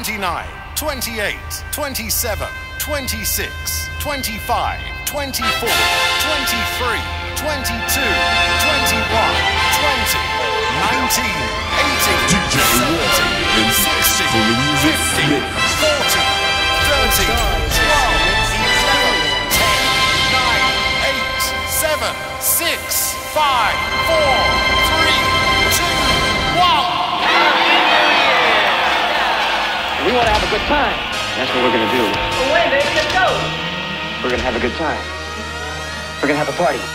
29, 28, 27, 26, 25, 24, 23, 22, 21, 20, 19, 18, 17, 16, 15, 14, 13, 12, 11, 10, 9, 8, 7, 6, 5, 4, 3, 2, 1. We want to have a good time. That's what we're going to do. Away, baby, let's go. We're going to have a good time. We're going to have a party.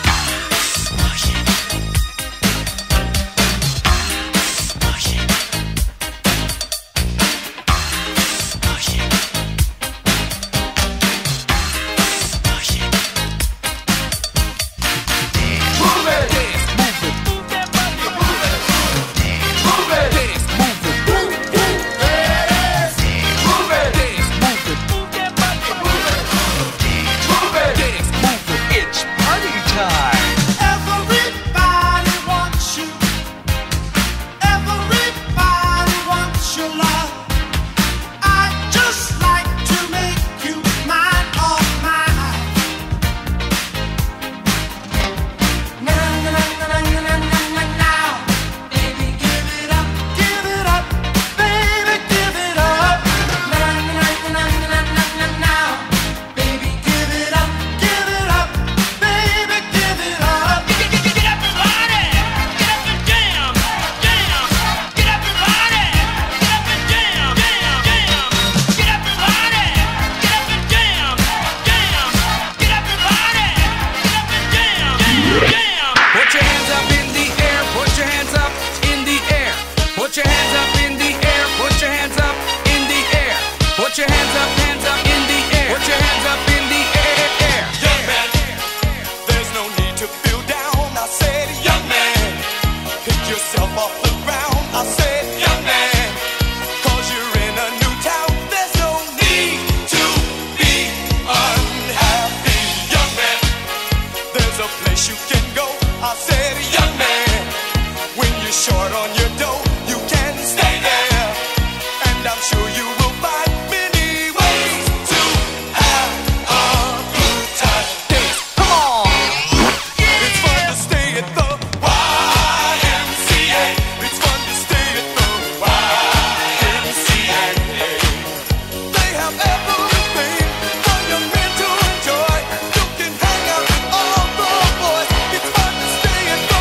Stay in the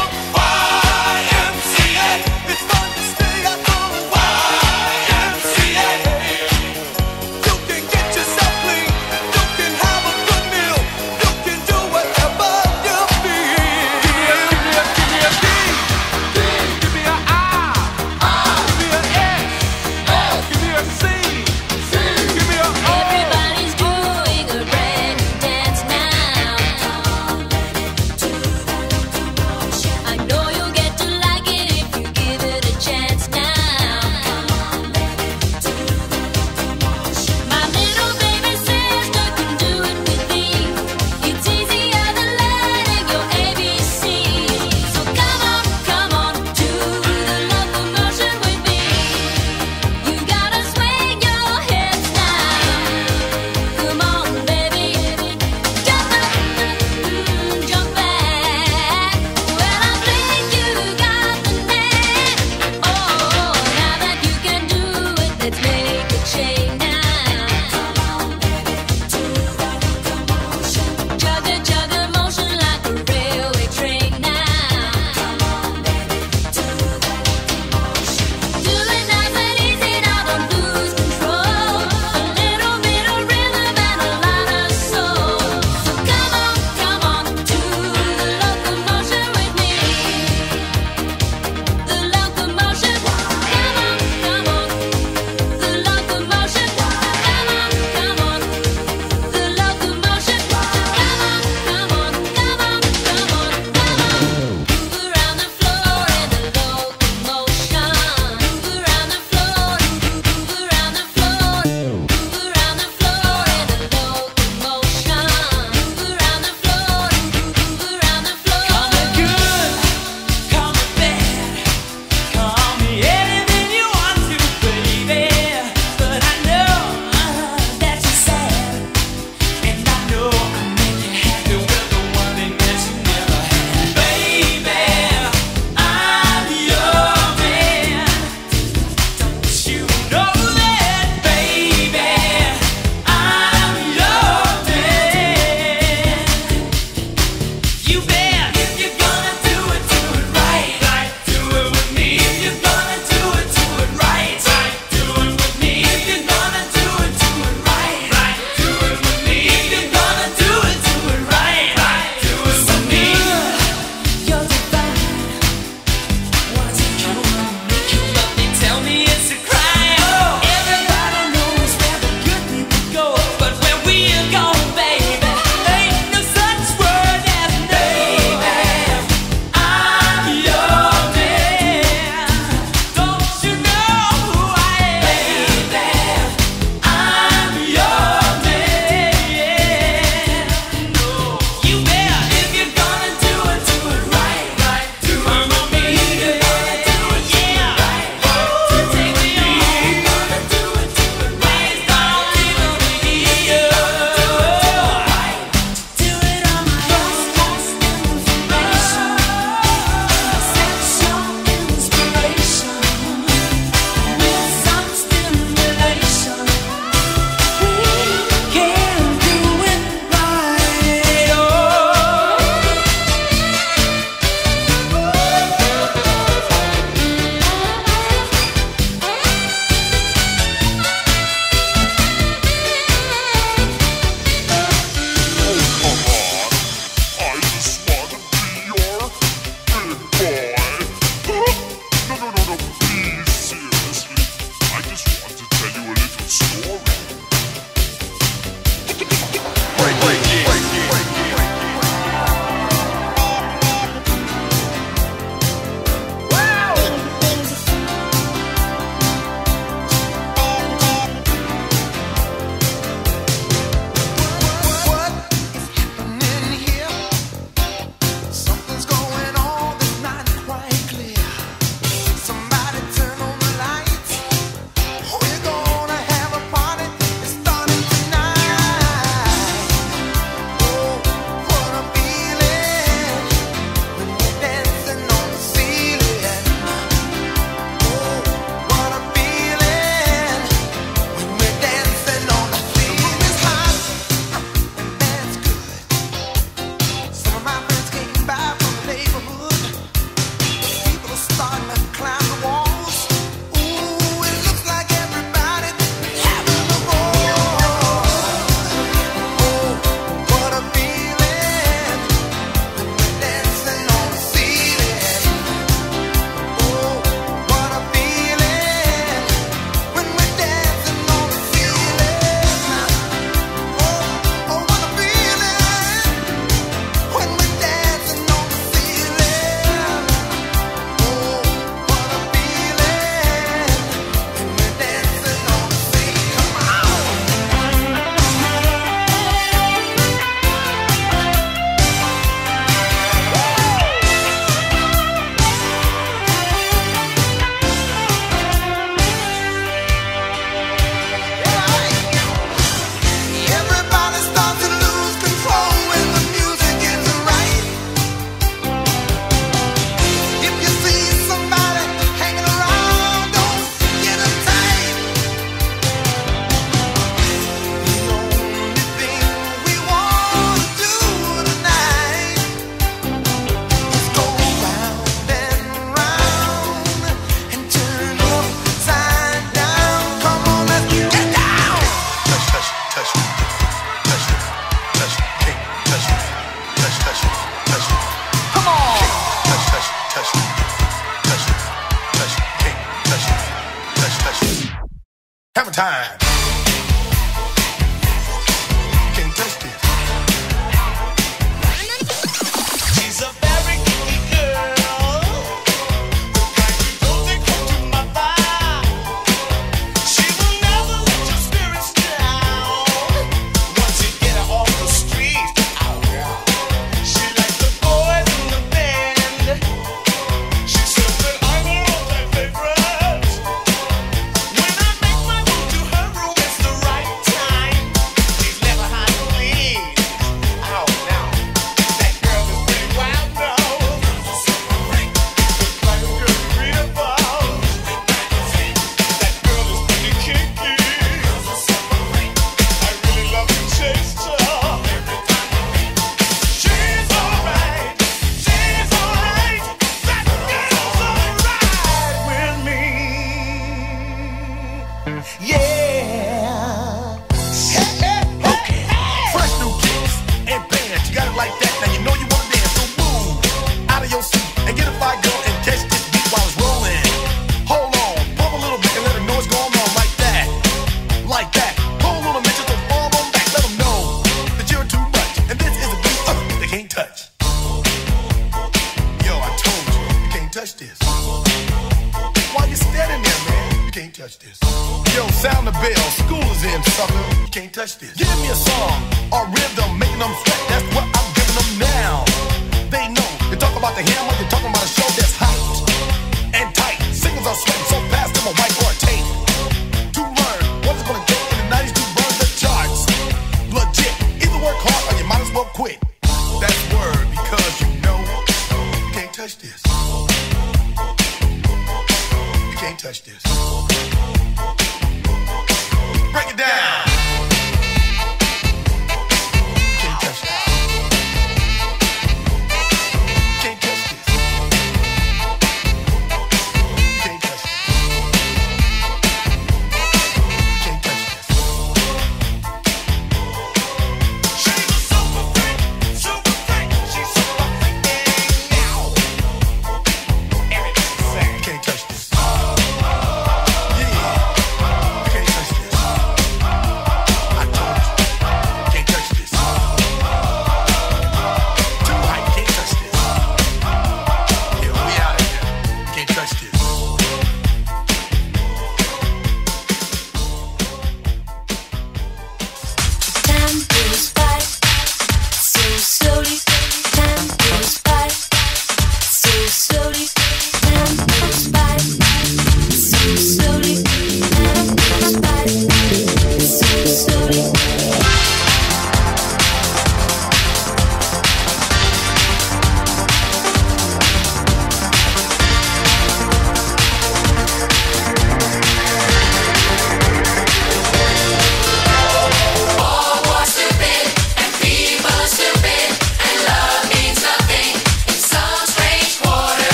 touch this. Touch this. Touch it. Can't touch this. Touch this. Hammer time. Can't touch this. She's a very good girl. The kind you don't take home to mother. She will never let your spirits down. Once you get her off the street, she likes the boys in the band. She says that I'm her all-time favorite. When I make my move to her room, it's the right time. She's never hard to please. Oh, now that girl is pretty wild now. Like a girl you read about. That girl is pretty kinky. I really love to chase her. She's alright. She's alright. That girl's alright with me. Yeah. Okay. Fresh new kicks and bands. You got it like that. Now you know you want to dance. So move out of your seat and get a fire girl and catch this beat while it's rolling. Hold on, pump a little bit and let them know what's going on like that. Like that. Pull a little bit just to fall on back. Let them know that you're too much. And this is a beat they can't touch. Yo, I told you, you can't touch this. Why you standing there, man? You can't touch this. Yo, sound the bell. School is in, sucker. You can't touch this. Give me a song or rhythm, making them sweat. That's what I'm giving them now. They know. You talk about the hammer, you're talking about a show that's hot and tight. Singles are sweating so fast, them a white or a tape. To learn what it's gonna take in the 90s to burn the charts. Legit. Either work hard or you might as well quit. That's word because you know you can't touch this. You can't touch this. Break it down. Can't touch this. Can't touch this. Can't touch this. Can't touch this. She's a super freak. Super freak. She's super freaking now. Everybody say. Can't touch this.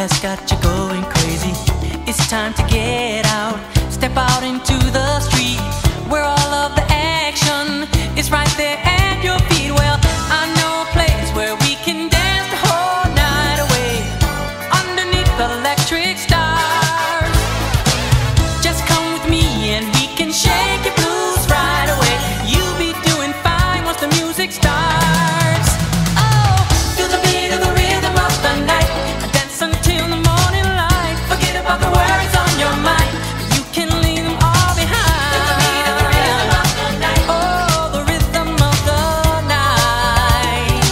has got you going crazy. It's time to get out, step out into the street, where all of the action is right there at your feet. Well, I know a place where we can dance the whole night away, underneath the electric stars. Just come with me and we can shake your blues right away. You'll be doing fine once the music starts. Oh, feel the beat of the rhythm of the night, dance until the morning light. Forget about the worries on your mind, you can leave them all behind. Feel the beat of the rhythm of the night. Oh, the rhythm of the night.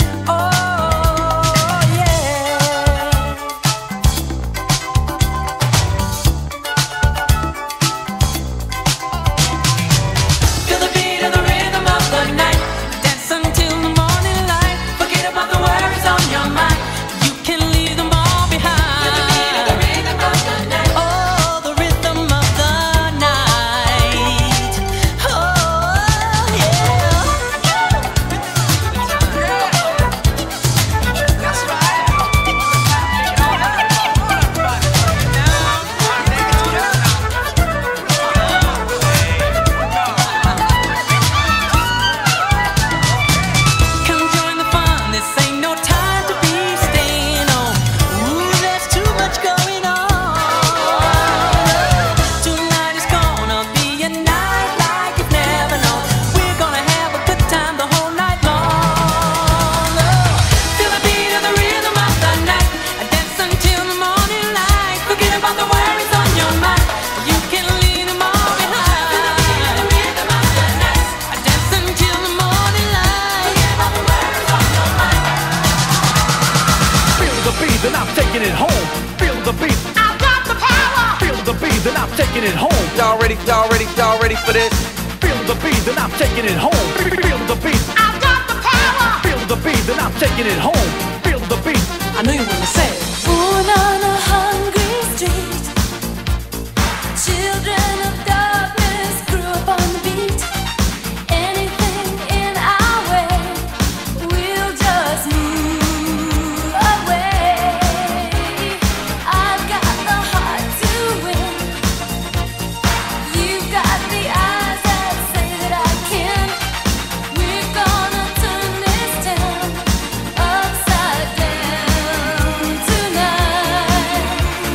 Oh, yeah. Feel the beat of the rhythm of the night, dance until the morning light. Forget about the worries on your mind, you can leave them all behind. Feel the beat of the rhythm of the night. Oh, the rhythm of the night. Oh, yeah. That's right. Come join the fun, this ain't no time to be staying home. Ooh, there's too much going on. Tonight is gonna be a night like you've never known. We're gonna have a good time the whole night long. Feel the beat of the rhythm of the night, dance until the morning light. Forget about the worries on your mind, you can leave them all behind. Feel the beat of the rhythm of the night, dance until the morning light. Forget about the worries on your mind. Feel the beat and I'm taking it home. Feel the beat. I've got the power. Feel the beat and I'm taking it home. Y'all ready for this? Feel the beat and I'm taking it home. Feel the beat. I've got the power. Feel the beat and I'm taking it home. Feel the beat. I know you wanna say it. Born on a hungry street, children of darkness grew up on the beat. Anything in our way, we'll just move away. I've got the heart to win, you've got the eyes that say that I can. We're gonna turn this town upside down tonight.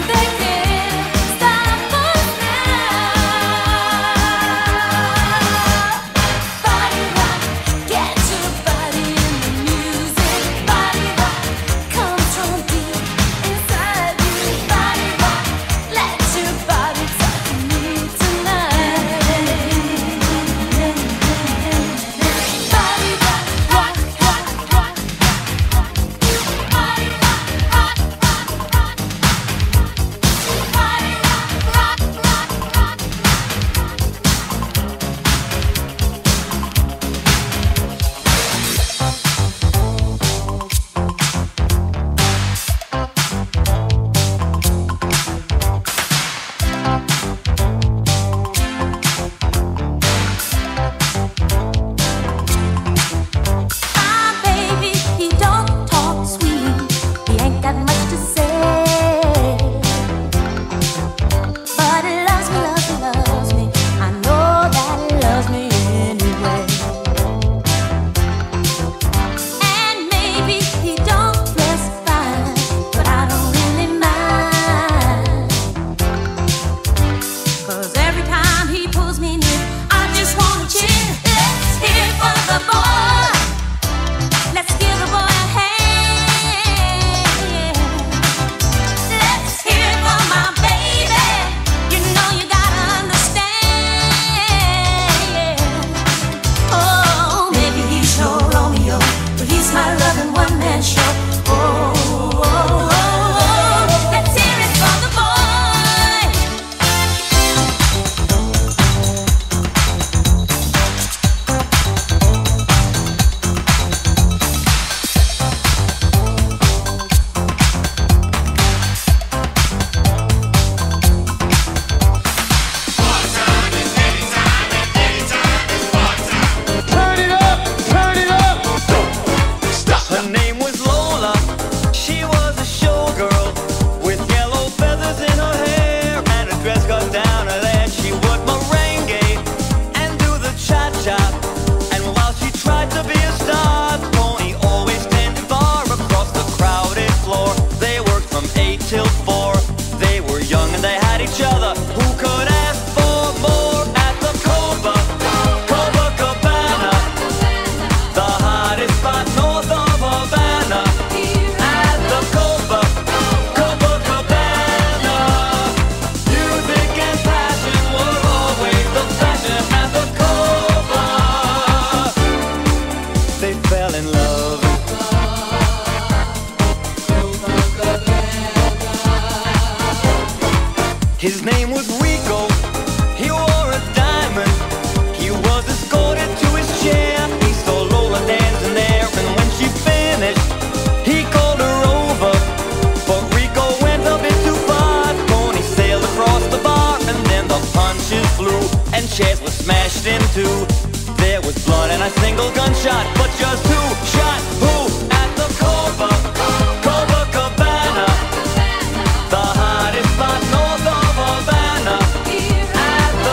was blood and a single gunshot, but just who shot who at the Copacabana, the hottest spot north of Havana, at the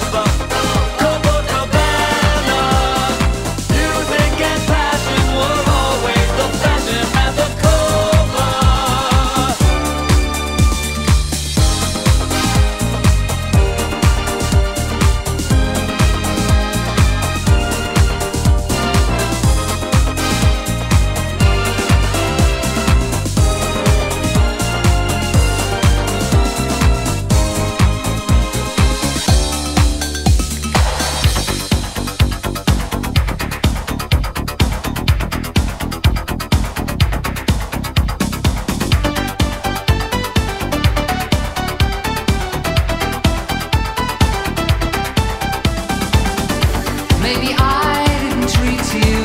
Copacabana. Music and passion were always the fashion at the Copa. Maybe I didn't treat you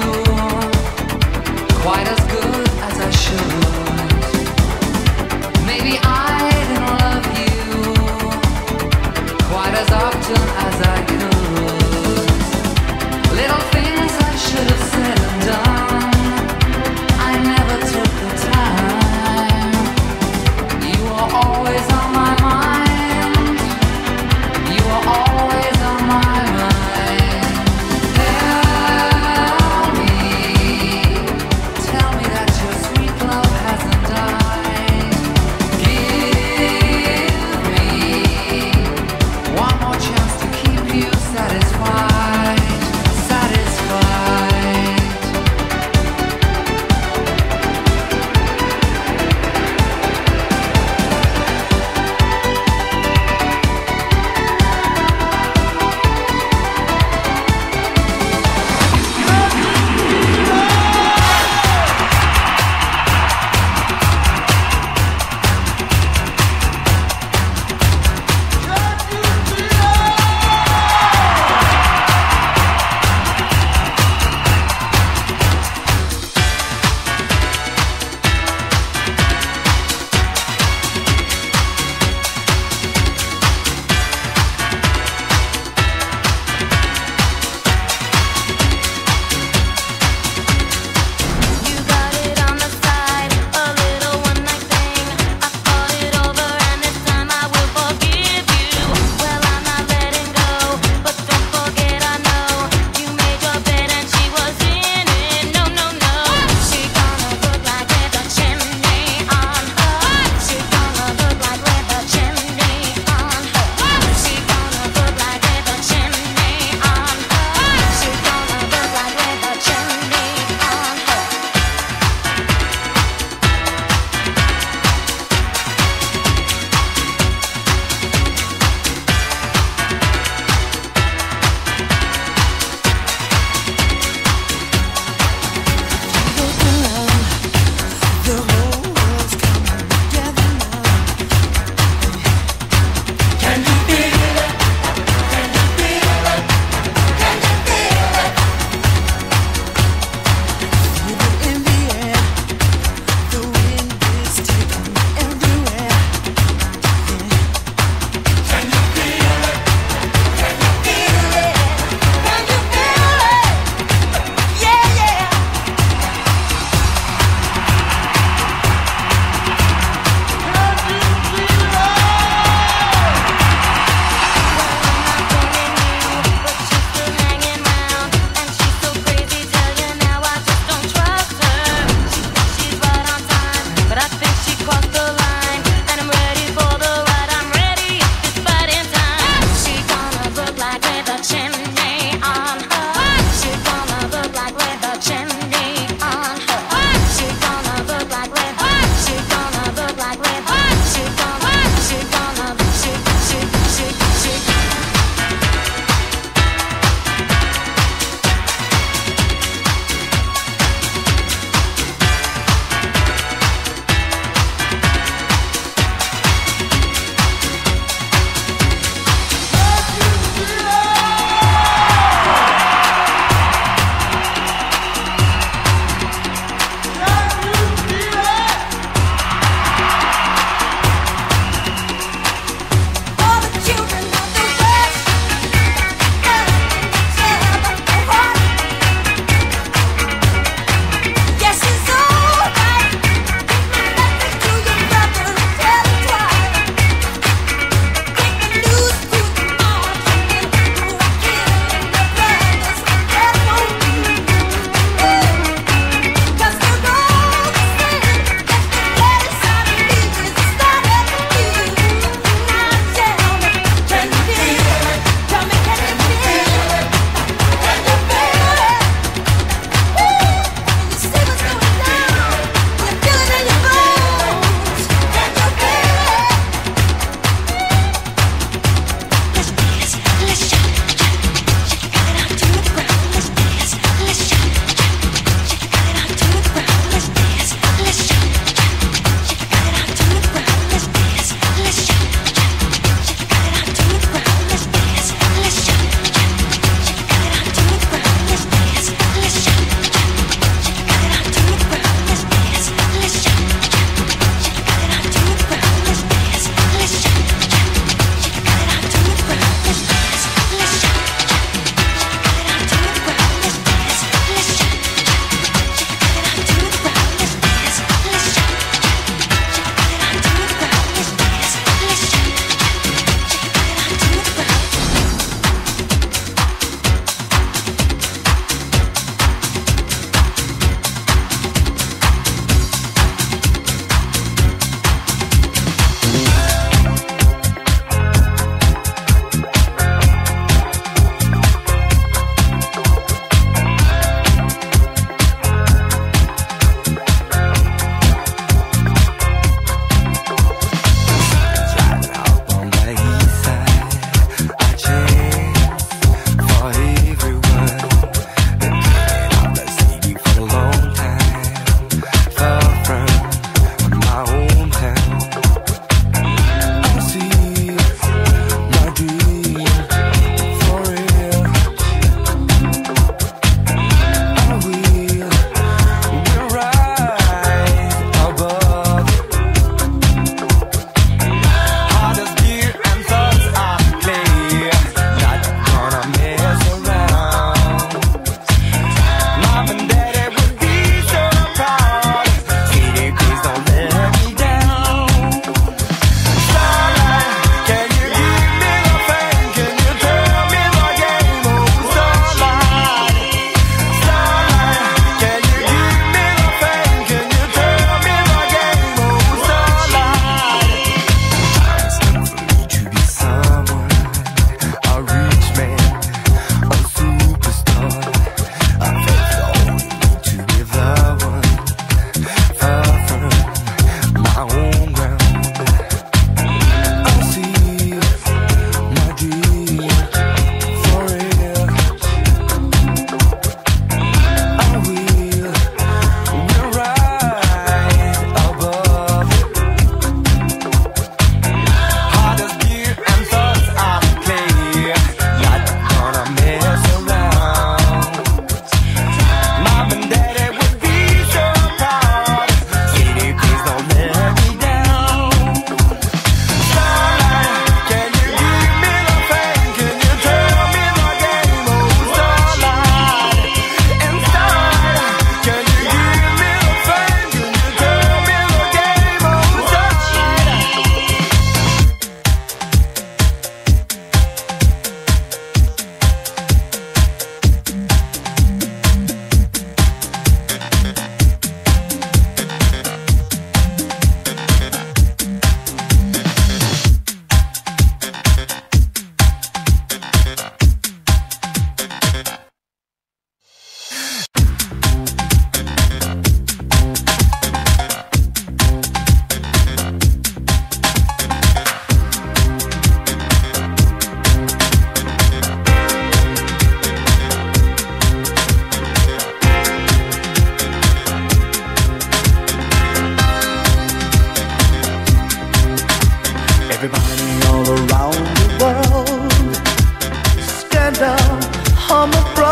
quite as good as I should. Maybe I didn't love you quite as often as I could. Little things I should have said and done, I never took the time. You were always on my mind. You were always on my mind. Tell me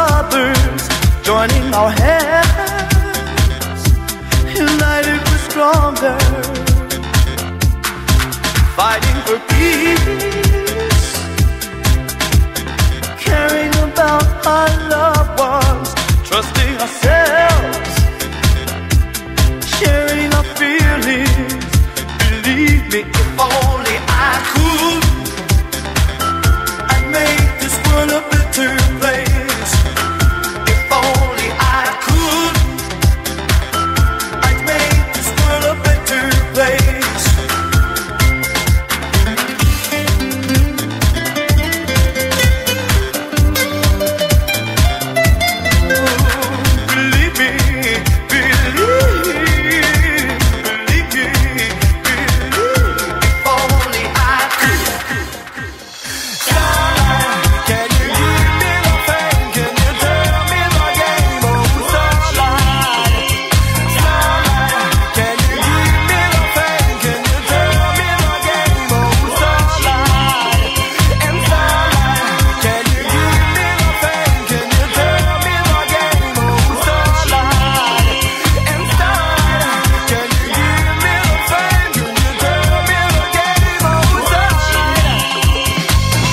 brothers joining our hands, united we're stronger, fighting for peace, caring about our loved ones, trusting ourselves, sharing our feelings. Believe me, if only I could, I'd make this world a better place. If only I could, I'd make this world a better place. Believe me, if only I could. Starlight, can you give me the fame? Can you tell me the game? Oh, Starlight, Starlight, can you give me the fame? Can you tell me the game? Oh, Starlight, and Starlight, can you give me the fame? Can you tell me the game? Oh, Starlight, and Starlight, can you give me the fame? Can you tell me the game? Oh, Starlight.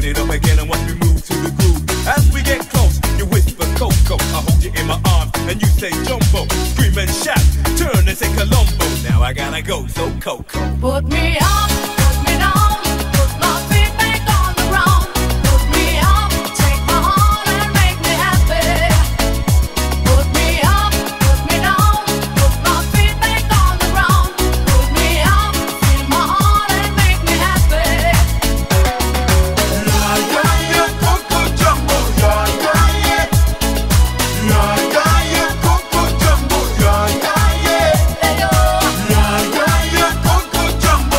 Turn it up again and watch me move to the groove. As we get close, you whisper Coco. I hold you in my arms and you say Jumbo. Scream and shout, turn and say Colombo. Now I gotta go, so Coco. Put me up, put me down, put my feet back on the ground. Put me up, take my heart and make me happy. Put me up, put me down, put my feet back on the ground. Put me up, feel my heart and make me happy. Coco Jumbo, Coco Jumbo, Hey yo, Coco Jumbo,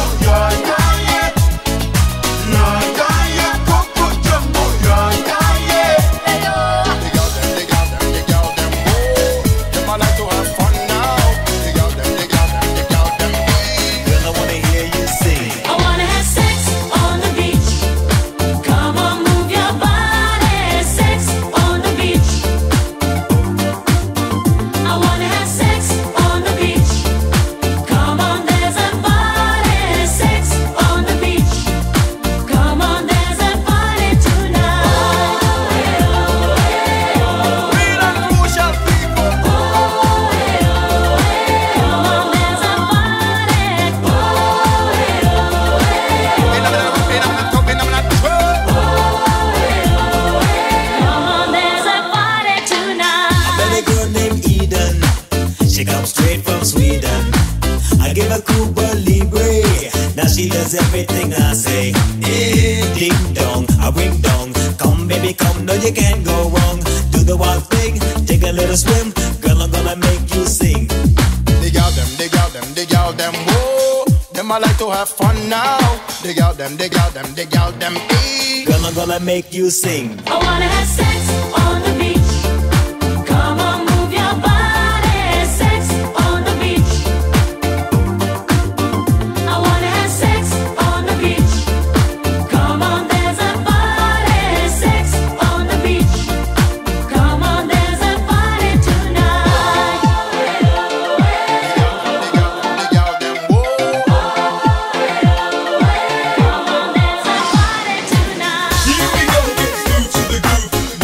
Coco Jumbo, hey yo. Dig out them, oh, them I like to have fun now. Dig out them, Girl, I wanna hear you sing. I wanna have sex on the beach. Come on, move your body. Sex on the beach. I wanna have sex on the beach. Come on, there's a party. Sex on the beach. Come on, there's a party tonight. real and crucial people. Come on, there's a party. Come on, there's a party tonight. Met a girl named Eden. She comes straight from Sweden. I give her Cuba Libre. Now she does everything I say. Ding dong, I ring dong. Come baby, come, no you can't go wrong. Do the wild thing, take a little swim. Girl, I'm gonna make you sing. Dig out them, whoa. Them I like to have fun now. Dig out them, eh. Girl, I'm gonna make you sing. I wanna have sex on the beach. Come on, move your body. Sex on the beach. I wanna have sex on the beach. Come on, there's a party. Sex on the beach. Come on, there's a party tonight. Dig out them, whoa. Come on, there's a party tonight. Here we go, get smooth to the groove.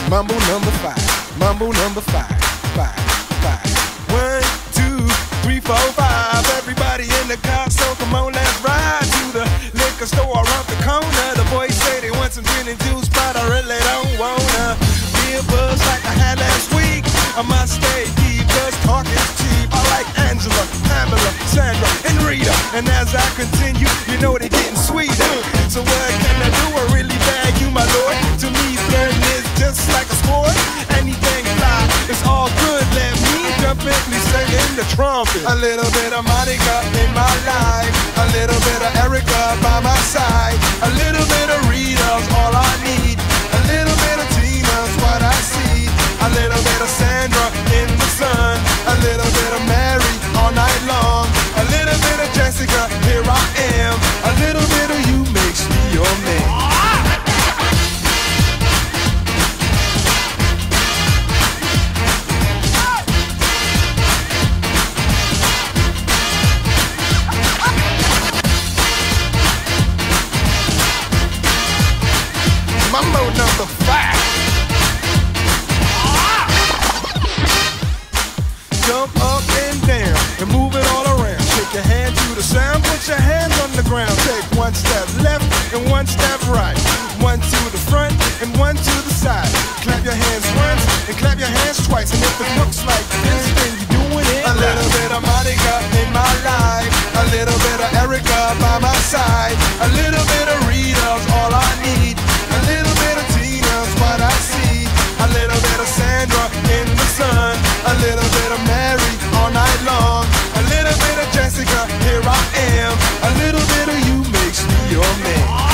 Mambo number 5. Mambo number 5. 5. 1, 2, 3, 4, 5. Everybody in the car, so come on, let's ride to the liquor store around the corner. The boys say they want some gin and juice, but I really don't wanna be a buzz like I had last week. I must stay deep, cause talk is cheap. I like Angela, Pamela, Sandra, and Rita. And as I continue, you know they're getting sweeter. So what can I do? I really bag you, my lord. To me, flirting is just like a sport. Anything fly, it's all good. Let me jump in, me singing the trumpet. A little bit of Monica in my life. A little bit of Erica by my side. A little bit of Rita's all I need. A little bit of Tina's what I see. A little bit of Sandra in the sun. A little bit of Mary all night long. A little bit of Jessica, here I am. A little bit of you makes me your man. Mambo number 5. Jump up and down and move it all around. Shake your hand to the sound, put your hands on the ground. Take one step left and one step right. One to the front and one to the side. Clap your hands once and clap your hands twice. And if it looks like this, then you're doing it. A little bit of Monica in my life. A little bit of Erica by my side. A little bit of Rita's all I need. A little bit of Tina's what I see. A little bit of Sandra in the sun. A little bit of Mary all night long. A little bit of Jessica, here I am. A little bit of you makes me your man.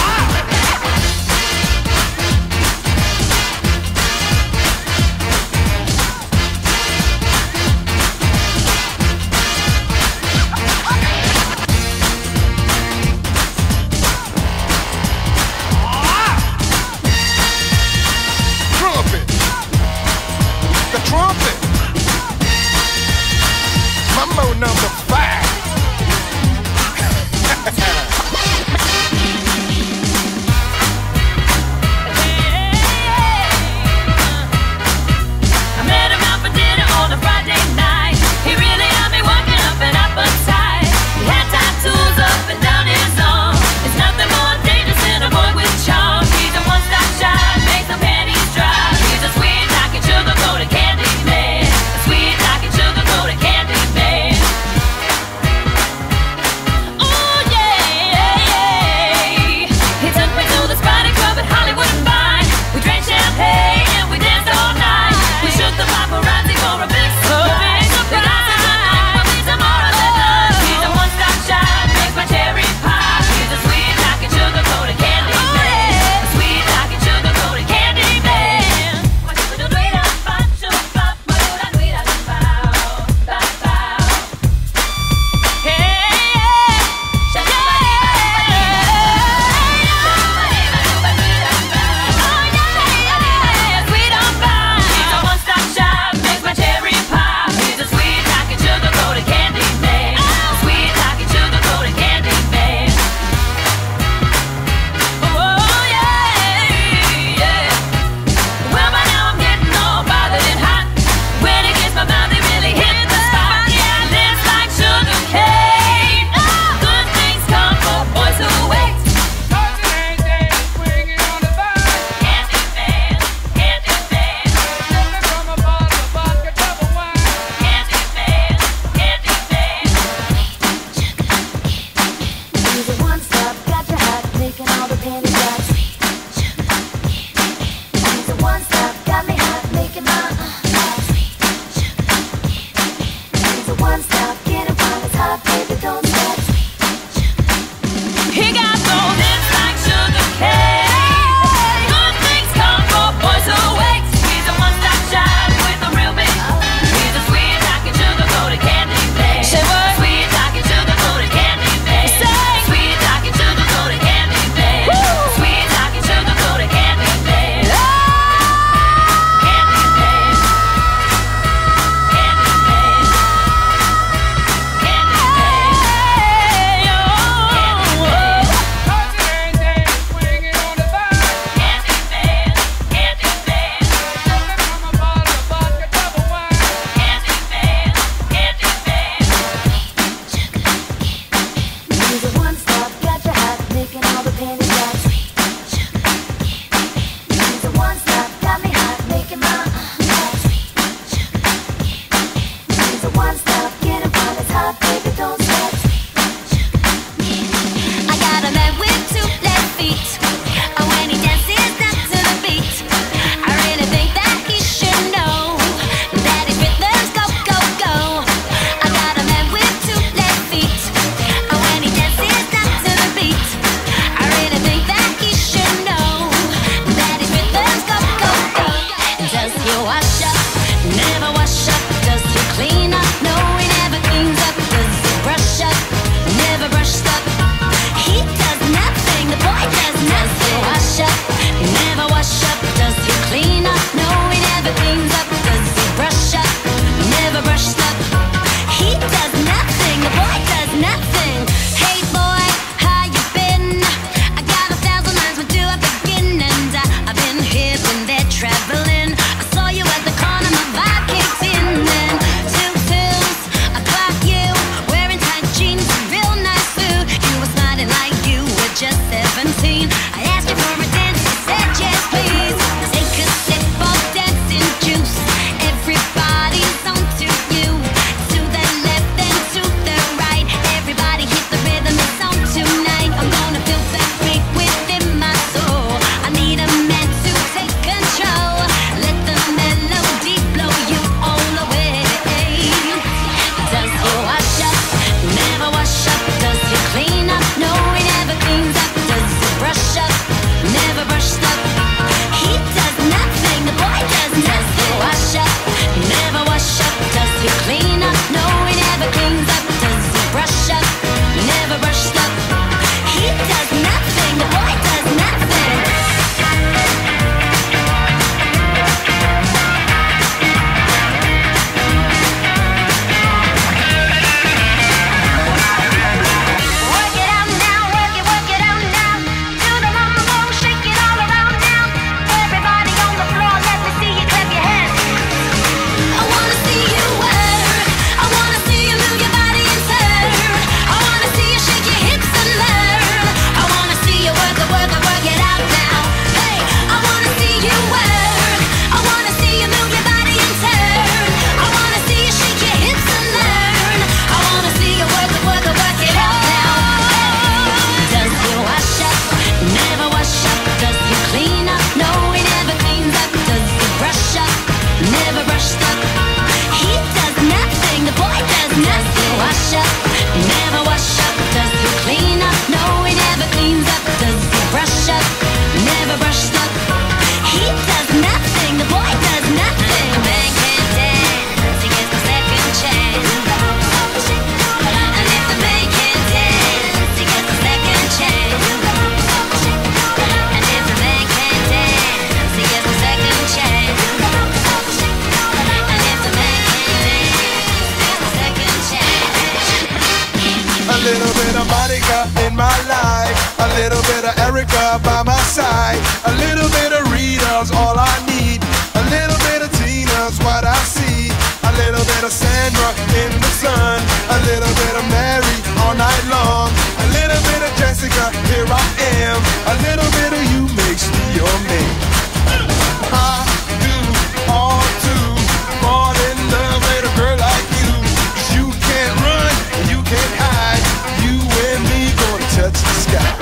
of Monica in my life, a little bit of Erica by my side, a little bit of Rita's all I need, a little bit of Tina's what I see, a little bit of Sandra in the sun, a little bit of Mary all night long, a little bit of Jessica, here I am, a little bit of you makes me your man. I do all to fall in love with a girl like you, 'cause you can't run and you can't hide, you and me gonna touch the sky.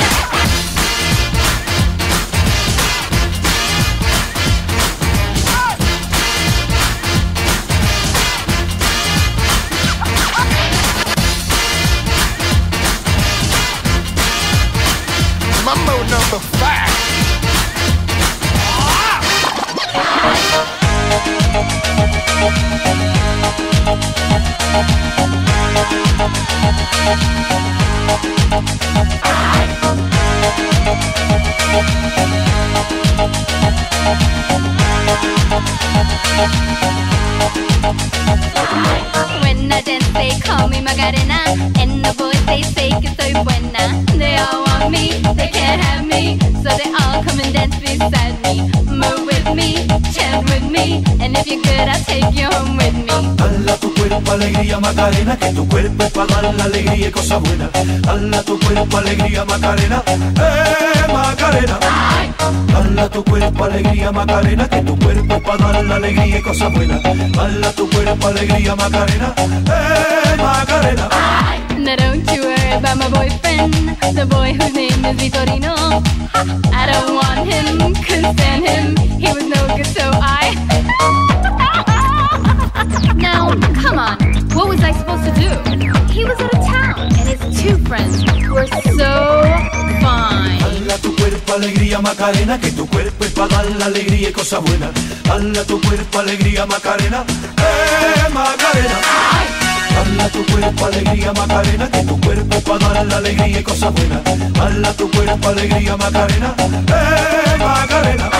Mambo number 5. When I dance, they call me Macarena, and the boys they say que soy buena. They all want me, they can't have me, so they all come and dance beside me. Move with me, chant with me, and if you're good, I'll take you home with me. Dala tu cuerpo alegría Macarena, que tu cuerpo es para dar la alegría y cosas buenas. Dala tu cuerpo alegría Macarena, Macarena. Dala tu cuerpo alegría Macarena, que tu cuerpo es para dar la alegría y cosas buenas. Dala tu cuerpo alegría Macarena, Macarena. Now don't you worry about my boyfriend, the boy whose name is Vitorino. I don't want him, couldn't stand him, he was no good, so I Now, come on, what was I supposed to do? He was out of town, and his two friends were so fine. Dala tu cuerpo alegría Macarena, que tu cuerpo es para dar la alegría y cosas buenas. Dala tu cuerpo alegría Macarena, Macarena. Dala tu cuerpo alegría Macarena, que tu cuerpo es para dar la alegría y cosas buenas. Dala tu cuerpo alegría Macarena, Macarena.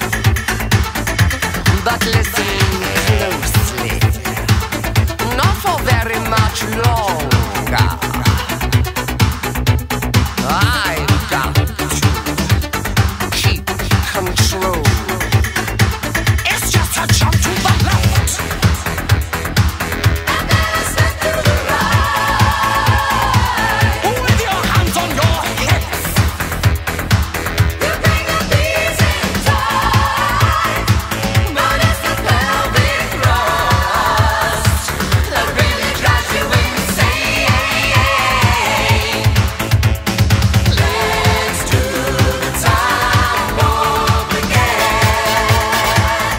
But listen closely. Not for much longer. I've got to keep control. It's just a jump to the left, and then a step to the right. With your hands on your hips, you bring the beats in time. Notice the pelvic thrust that really drives you insane. Let's do the time warp again.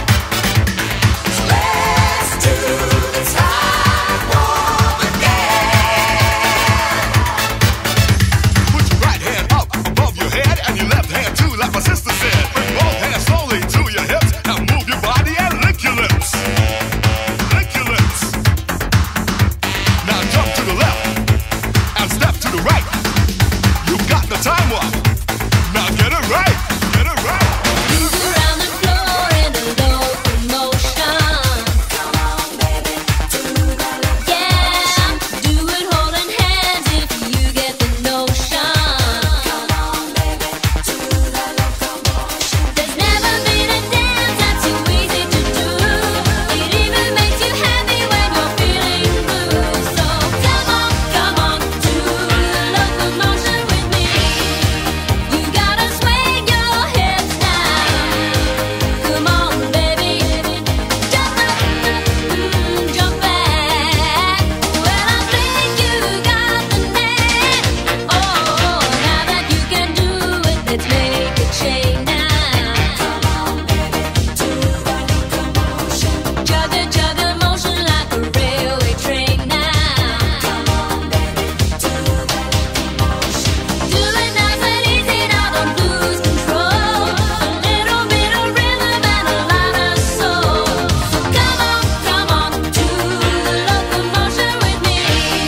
Let's do the time warp again. Put your right hand up above your head and your left hand too, like my sister said. Bring both hands slowly to your hips. Now move your body and lick your lips. Lick your lips. Now jump to the left and step to the right. You've got the time warp. Now get it right. Get it right. Move around the floor in a locomotion. Come on, baby, do the locomotion. Yeah, do it holding hands if you get the notion. Come on, baby, do the locomotion. There's never been a dance that's too easy to do. It even makes you happy when you're feeling blue. So come on, do the locomotion with me. You gotta swing your hips now. Come on, baby, jump up, jump back. Well, I think you got the knack. Oh, now that you can do it, let's make a change now. Come on, baby, do the locomotion. Jug a motion like a railway train now. Come on, baby, do the locomotion. Do it nice and easy, now don't lose control. A little bit of rhythm and a lot of soul. So come on, do the locomotion with me.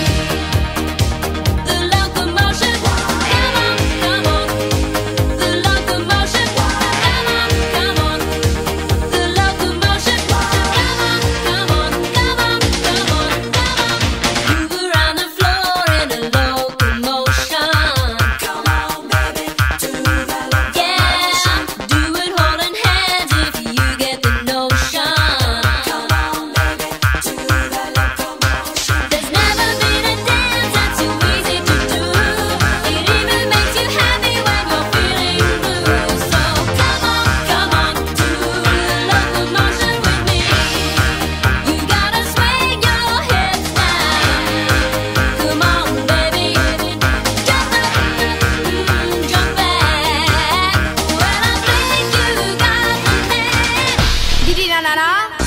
The locomotion, come on, the locomotion, come on, the locomotion, move around the floor in a locomotion. Come on, baby, do the locomotion. Yeah, do it holding hands if you get the notion. Come on, baby, do the locomotion. There's never been a dance that's too easy to do. It even makes you happy when you're feeling blue. So come on, do the locomotion with me. You gotta swing your hips now. Come on, baby, jump up, jump back. Well, I think you got the knack. Di-di-na-na-na.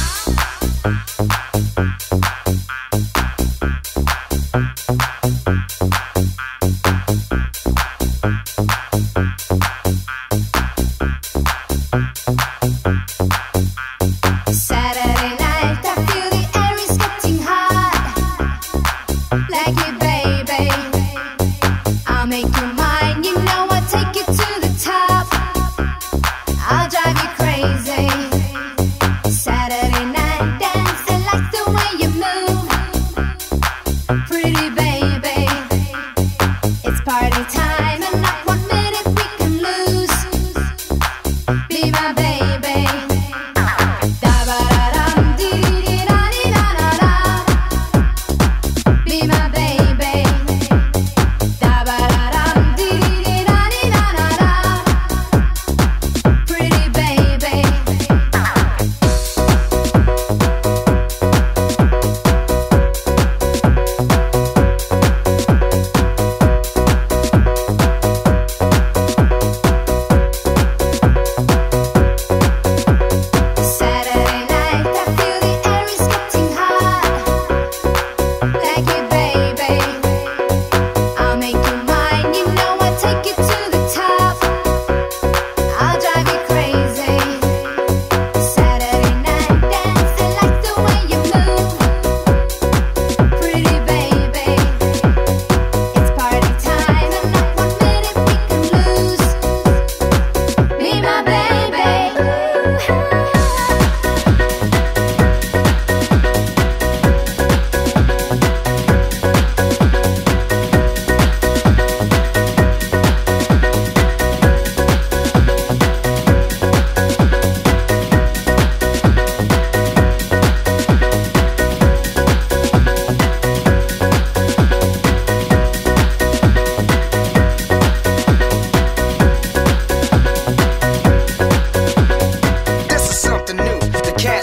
Saturday night, I feel the air is getting hot. Like it, baby. I'll make you mine, you know I'll take you to the top. I'll drive you crazy. Saturday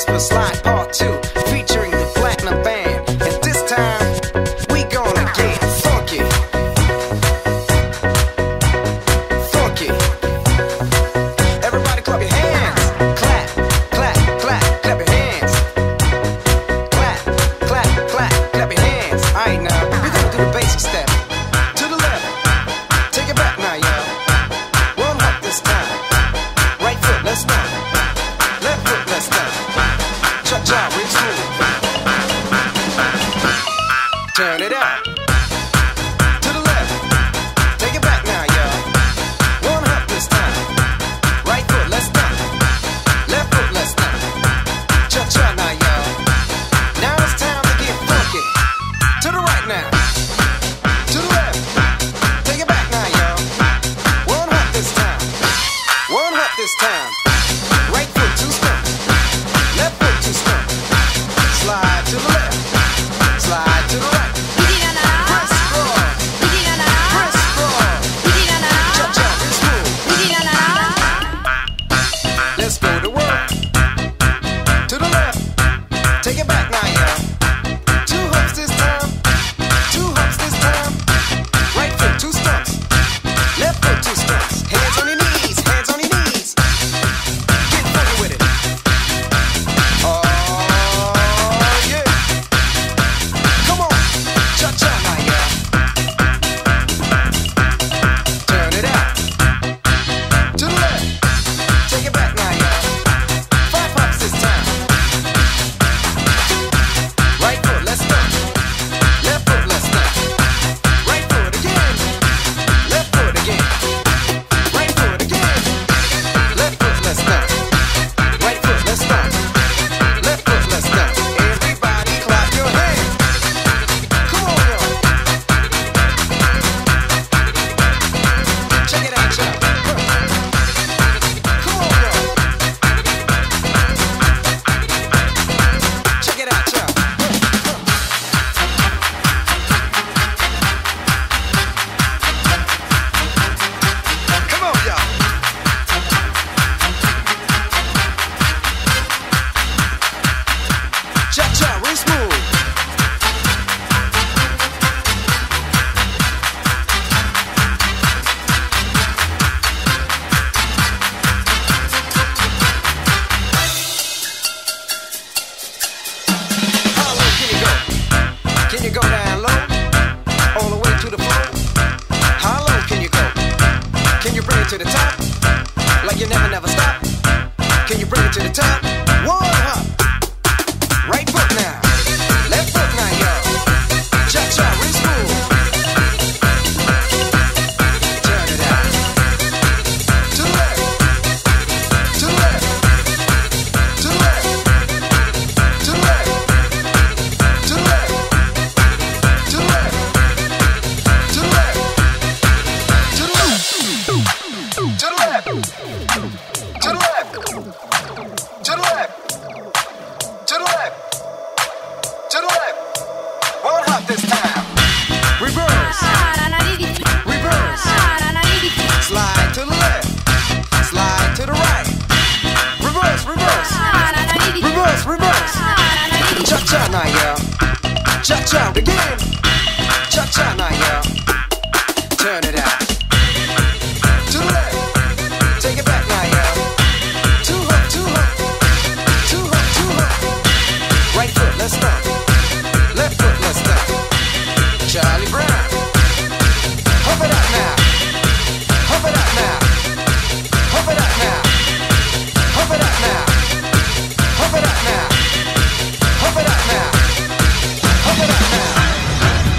Casper Slide Part 2, featuring the Platinum Band. And this time, we gonna get funky. Funky. Everybody clap your hands. Clap, clap, clap, clap your hands. Clap, clap, clap, clap your hands. Alright now, we gonna do the basic step. To the left. Take it back now, y'all. One hop this time. Right foot, let's stop. Left foot, let's stop. Cha-cha, real smooth. Turn it out. To the left. Take it back now, y'all. One hop this time. Right foot, let's stop. Left foot, let's stop. Cha-cha now, y'all. Now it's time to get funky. To the right now. To the left. Take it back now, y'all. One hop this time. One hop this time. Right foot, 2 stumps. Left foot, 2 stumps. Slide to the left. Slide to the right. Press scroll. Press scroll. Cha-cha, real smooth. Let's go to work. To the left. Take it back now, y'all. 2 hops this time. 2 hops this time. Right foot, 2 stumps. Left foot, 2 stumps. Hands on your knees. Hands on your knees. Get funky with it. Oh, yeah. Come on. Cha-cha now, y'all. Turn it out. To the left. Take it back now, y'all. 5 hops this time. Right foot, let's stop. Left foot, let's stop. Right foot again. Left foot again. Right foot again. Left foot, let's stop. Right foot, let's stop. Left foot, let's stop. Everybody clap your hands. Come on, y'all. Check it out, y'all. Come on, y'all. Check it out, y'all. Come on, y'all. Cha-cha, real smooth. How low can you go? Can you go down low? All the way to the floor? How low can you go? Can you bring it to the top? Like you never, never stop? Can you bring it to the top? One hop. Right foot now. Left foot now, y'all. Cha-cha, real smooth. Turn it out. To the left. To the left. To the left. To the left. To the left. To the left. To the left. To the left. To the left. To the left. To the left. To the left. To the left. To the left. One hop this time. Reverse. Reverse. Slide to the left. Slide to the right. Reverse, reverse. Reverse, reverse. Cha-cha now, y'all. Cha-cha again. Cha-cha now, y'all. Turn it out. To the left. Take it back now, y'all. 2 hop, 2 hop. 2 hop, 2 hop. Right foot, let's stop. Left foot, let's stop. Charlie Brown. Hop it up now. Hop it up now. Hop it up now. Hop it up now. Hop it up now. Hop it up now. Hop it up now.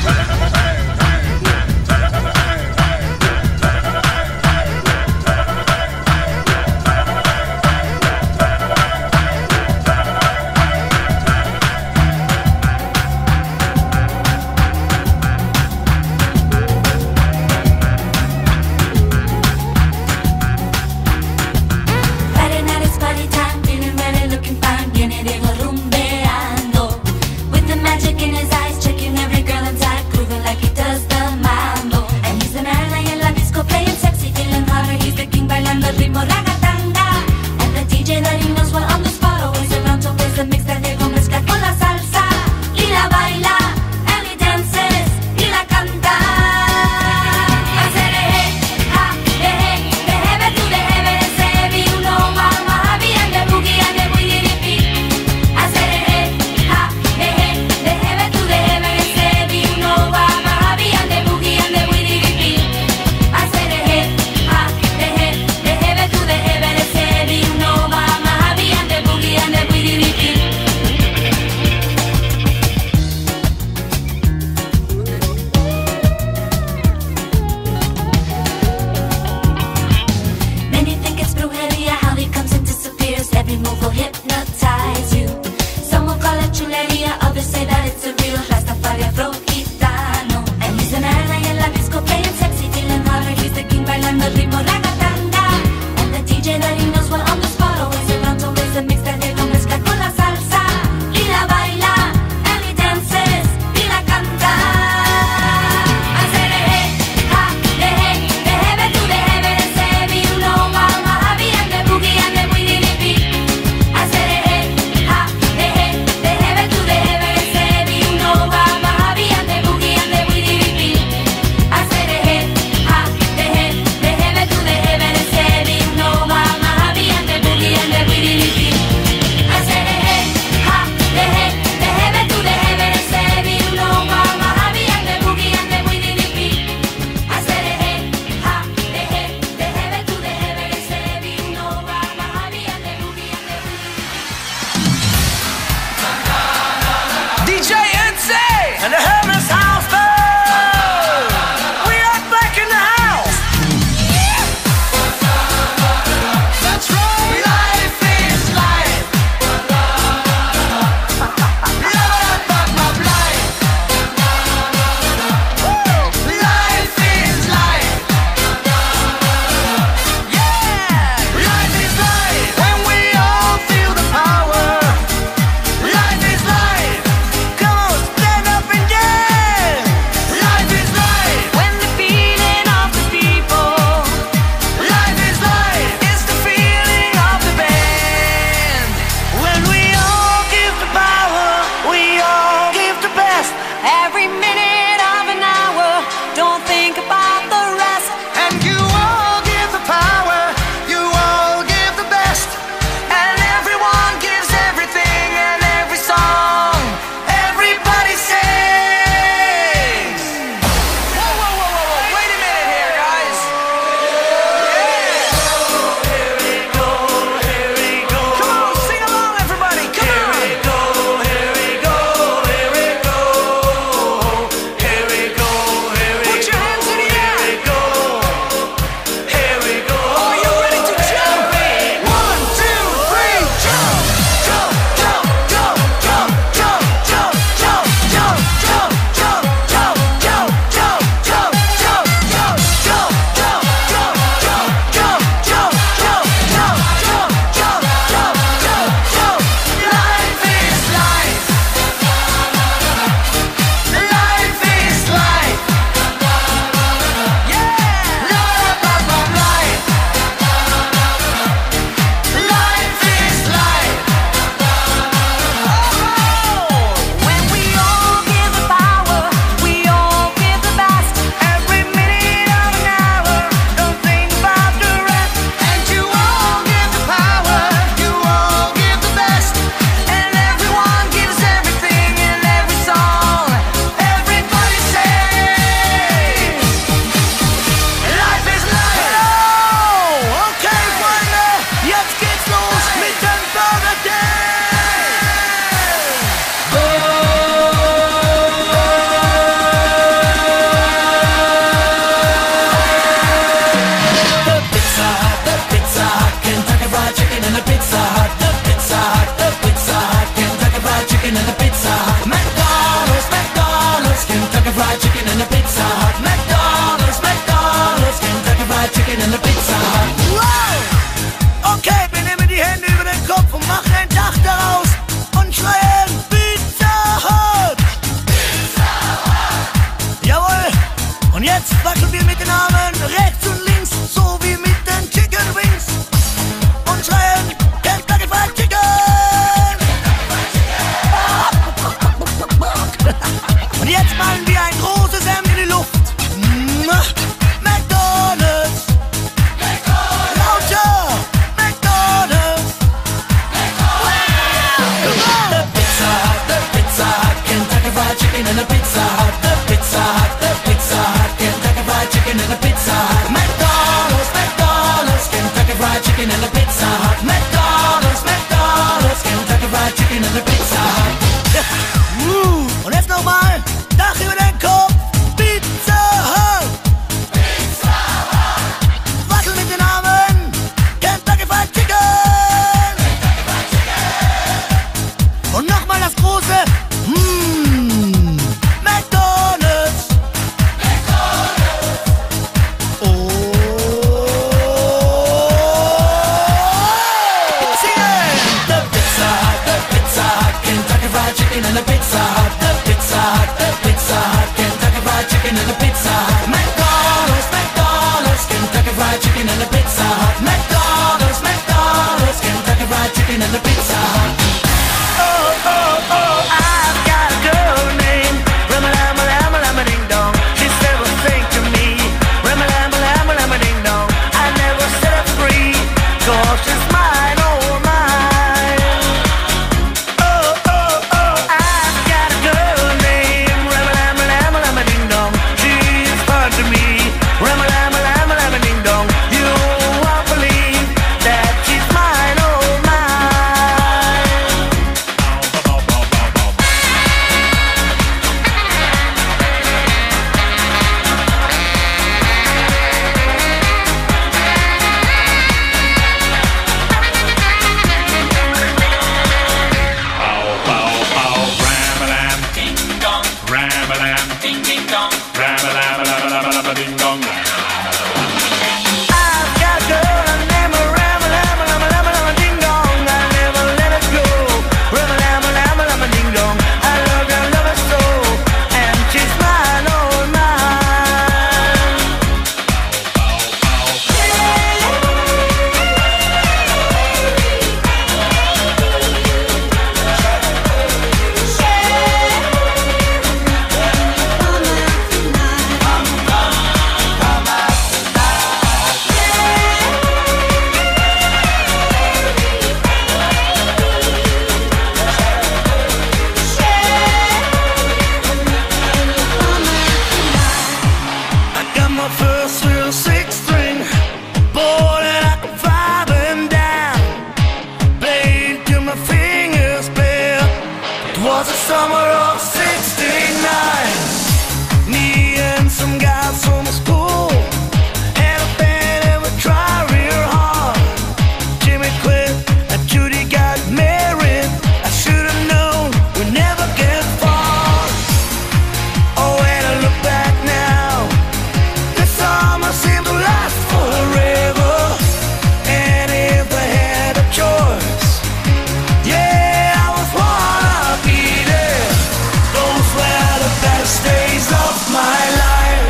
summer of '69. Me and some guys from school had a band and we tried real hard. Jimmy quit and Judy got married. I should have known we'd never get far. Oh, when I look back now, the summer seemed to last forever. And if I had a choice, yeah, I was wanna be there. Those were the best days of my life.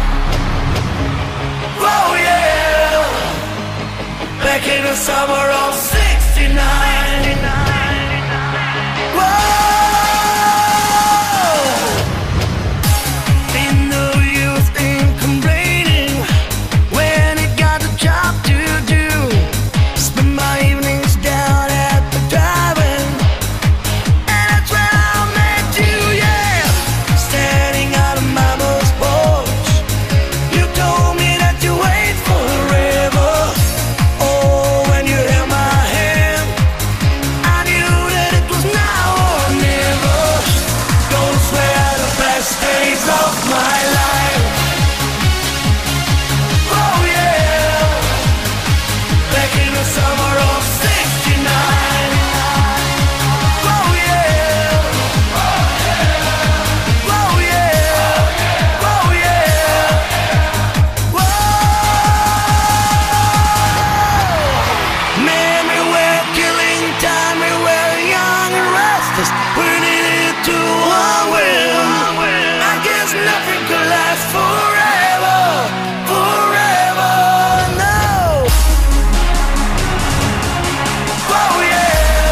Oh yeah, back in the summer of '69. Whoa, in the youth ain't complaining when it got a job to do. Spend my evenings down at the drive-in, and that's when I met you, yeah. Standing out of Mama's porch, you told me that you wait forever. Oh, when you held my hand, I knew that it was now or never. Those were the best days of my life. Oh yeah, back in the summer of '69. Oh yeah, oh yeah, oh yeah. Whoa, man, we were killing time. We were young and restless. We needed to unwind. I guess nothing could last forever, forever. No. Oh yeah.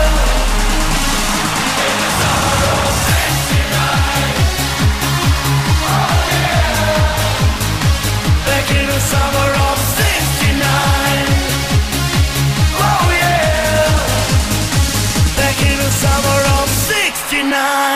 Back in the summer of '69. Oh yeah. Back in the summer of '69.